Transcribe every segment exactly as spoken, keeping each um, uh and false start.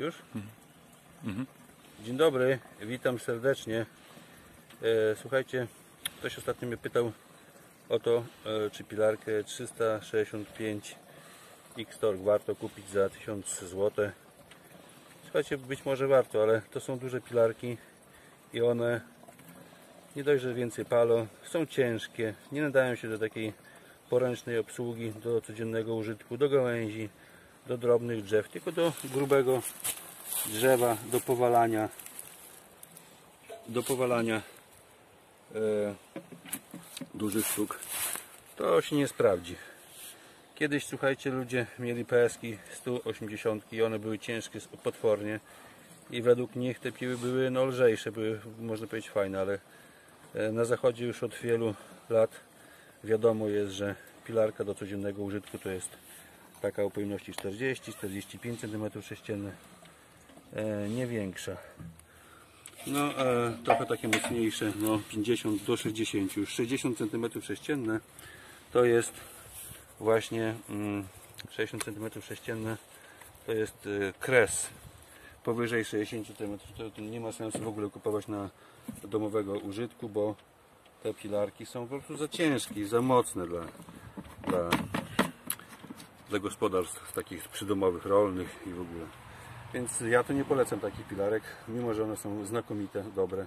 Już? Mhm. Dzień dobry, witam serdecznie. E, słuchajcie, ktoś ostatnio mnie pytał o to, e, czy pilarkę trzysta sześćdziesiąt pięć X-Torque warto kupić za tysiąc złotych. Słuchajcie, być może warto, ale to są duże pilarki i one nie dość, że więcej palą, są ciężkie, nie nadają się do takiej poręcznej obsługi, do codziennego użytku, do gałęzi, do drobnych drzew, tylko do grubego drzewa, do powalania do powalania e, dużych sztuk. To się nie sprawdzi. Kiedyś, słuchajcie, ludzie mieli P S ki sto osiemdziesiąt i one były ciężkie potwornie i według nich te piły były no, lżejsze, były, można powiedzieć, fajne, ale na zachodzie już od wielu lat wiadomo jest, że pilarka do codziennego użytku to jest taka o pojemności czterdzieści do czterdziestu pięciu centymetrów sześciennych, e, nie większa. No, e, trochę takie mocniejsze, no pięćdziesiąt do sześćdziesięciu. Już sześćdziesiąt centymetrów sześciennych to jest właśnie mm, sześćdziesiąt centymetrów sześciennych to jest e, kres. Powyżej sześćdziesięciu centymetrów to, to nie ma sensu w ogóle kupować na domowego użytku, bo te pilarki są po prostu za ciężkie i za mocne dla, dla, dla gospodarstw takich przydomowych, rolnych i w ogóle. Więc ja to nie polecam takich pilarek, mimo że one są znakomite, dobre,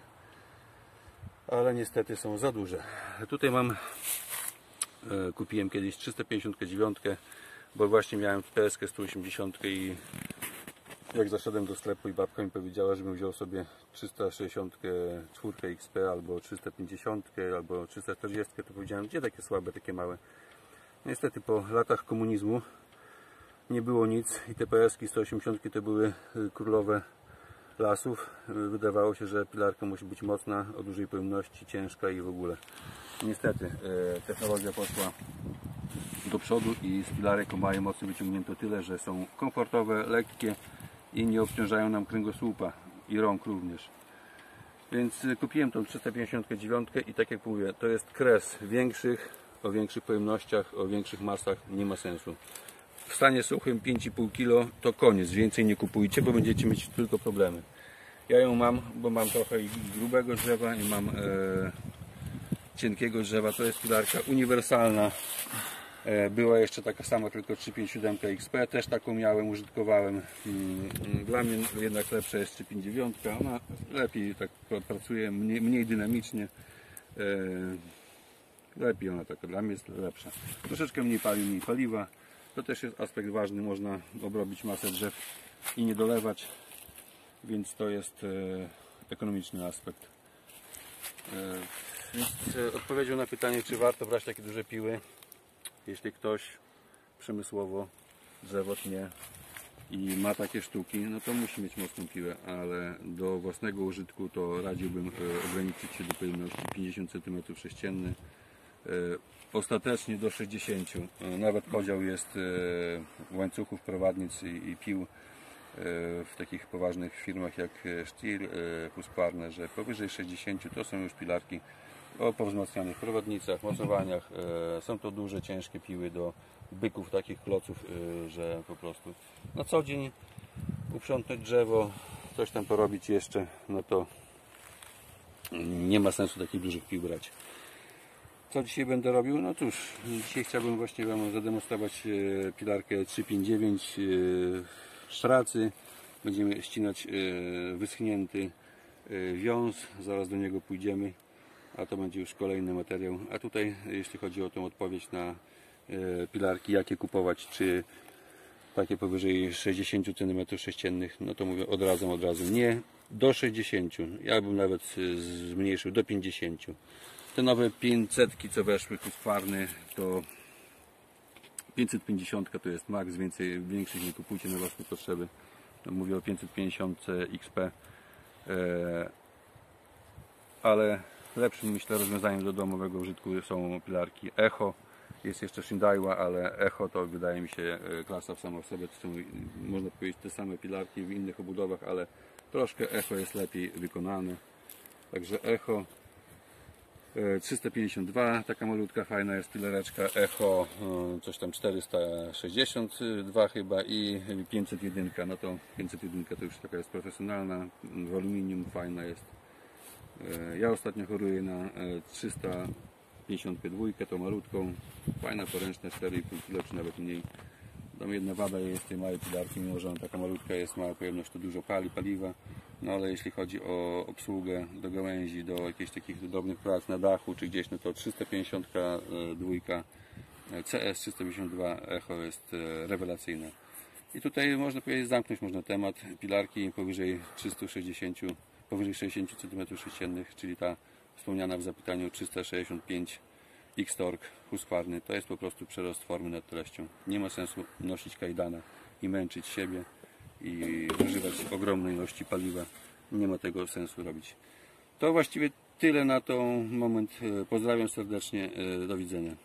ale niestety są za duże. Tutaj mam, e, kupiłem kiedyś trzysta pięćdziesiąt dziewięć, bo właśnie miałem P S kę sto osiemdziesiąt i jak zaszedłem do sklepu i babka mi powiedziała, żebym wziął sobie trzysta sześćdziesiąt cztery X P albo trzysta pięćdziesiąt albo trzysta czterdzieści, to powiedziałem, gdzie takie słabe, takie małe. Niestety po latach komunizmu nie było nic i te P S ki sto osiemdziesiąt to były królowe lasów. Wydawało się, że pilarka musi być mocna, o dużej pojemności, ciężka i w ogóle. Niestety technologia poszła do przodu i z pilarek mają mocno wyciągnięto tyle, że są komfortowe, lekkie i nie obciążają nam kręgosłupa i rąk również. Więc kupiłem tą trzysta pięćdziesiąt dziewięć i tak jak mówię, to jest kres większych, o większych pojemnościach, o większych masach, nie ma sensu. W stanie suchym pięć i pół kilo to koniec, więcej nie kupujcie, bo będziecie mieć tylko problemy. Ja ją mam, bo mam trochę i grubego drzewa i mam e, cienkiego drzewa. To jest pilarka uniwersalna. E, była jeszcze taka sama, tylko trzysta pięćdziesiąt siedem X P, też taką miałem, użytkowałem. Dla mnie jednak lepsza jest trzysta pięćdziesiąt dziewięć, ona lepiej tak pracuje, mniej, mniej dynamicznie. E, lepiej ona taka, dla mnie jest lepsza. Troszeczkę mniej pali, mniej paliwa. To też jest aspekt ważny, można obrobić masę drzew i nie dolewać, więc to jest e, ekonomiczny aspekt. E, więc e, odpowiedzią na pytanie, czy warto brać takie duże piły, jeśli ktoś przemysłowo drzewo tnie i ma takie sztuki, no to musi mieć mocną piłę, ale do własnego użytku to radziłbym e, ograniczyć się do pojemności pięćdziesiąt centymetrów sześciennych. Ostatecznie do sześćdziesięciu. Nawet podział jest łańcuchów prowadnic i pił w takich poważnych firmach jak Stihl, Husqvarna, że powyżej sześćdziesięciu to są już pilarki o powzmacnianych prowadnicach, mocowaniach. Są to duże, ciężkie piły do byków, takich kloców, że po prostu na co dzień uprzątnąć drzewo, coś tam porobić jeszcze, no to nie ma sensu takich dużych pił brać. Co dzisiaj będę robił? No cóż, dzisiaj chciałbym właśnie Wam zademonstrować pilarkę trzysta pięćdziesiąt dziewięć sztracy. Będziemy ścinać wyschnięty wiąz, zaraz do niego pójdziemy, a to będzie już kolejny materiał. A tutaj, jeśli chodzi o tę odpowiedź na pilarki, jakie kupować, czy takie powyżej sześćdziesięciu centymetrów sześciennych, no to mówię, odradzam od razu nie, do sześćdziesięciu, ja bym nawet zmniejszył do pięćdziesięciu. Te nowe pięćsetki, co weszły, Husqvarny, to pięćset pięćdziesiąt to jest max, więcej, większych nie kupujcie na własne potrzeby. Mówię o pięćset pięćdziesiąt X P, ale lepszym, myślę, rozwiązaniem do domowego użytku są pilarki Echo. Jest jeszcze Shindaiwa, ale Echo to wydaje mi się klasa w samą sobie. To są, można powiedzieć, te same pilarki w innych obudowach, ale troszkę Echo jest lepiej wykonane. Także Echo trzysta pięćdziesiąt dwa, taka malutka, fajna jest pilareczka Echo, coś tam czterysta sześćdziesiąt dwa chyba i pięćset jeden, no to pięćset jeden to już taka jest profesjonalna, w aluminium, fajna jest. Ja ostatnio choruję na trzysta pięćdziesiąt dwa, tą malutką, fajna, poręczna, cztery i pół kilo czy nawet mniej. Tam jedna wada jest tej małej pilarki, mimo że ona taka malutka jest, mała pojemność, to dużo pali, paliwa. No ale jeśli chodzi o obsługę do gałęzi, do jakichś takich drobnych prac na dachu czy gdzieś, no to trzysta pięćdziesiąt dwa C S trzysta pięćdziesiąt dwa Echo jest rewelacyjne. I tutaj można powiedzieć, zamknąć można temat pilarki powyżej trzysta sześćdziesiąt, powyżej sześćdziesiąt centymetrów sześciennych, czyli ta wspomniana w zapytaniu trzysta sześćdziesiąt pięć X-Torq Husqvarna, to jest po prostu przerost formy nad treścią. Nie ma sensu nosić kajdana i męczyć siebie i zużywać ogromnej ilości paliwa. Nie ma tego sensu robić. To właściwie tyle na ten moment. Pozdrawiam serdecznie. Do widzenia.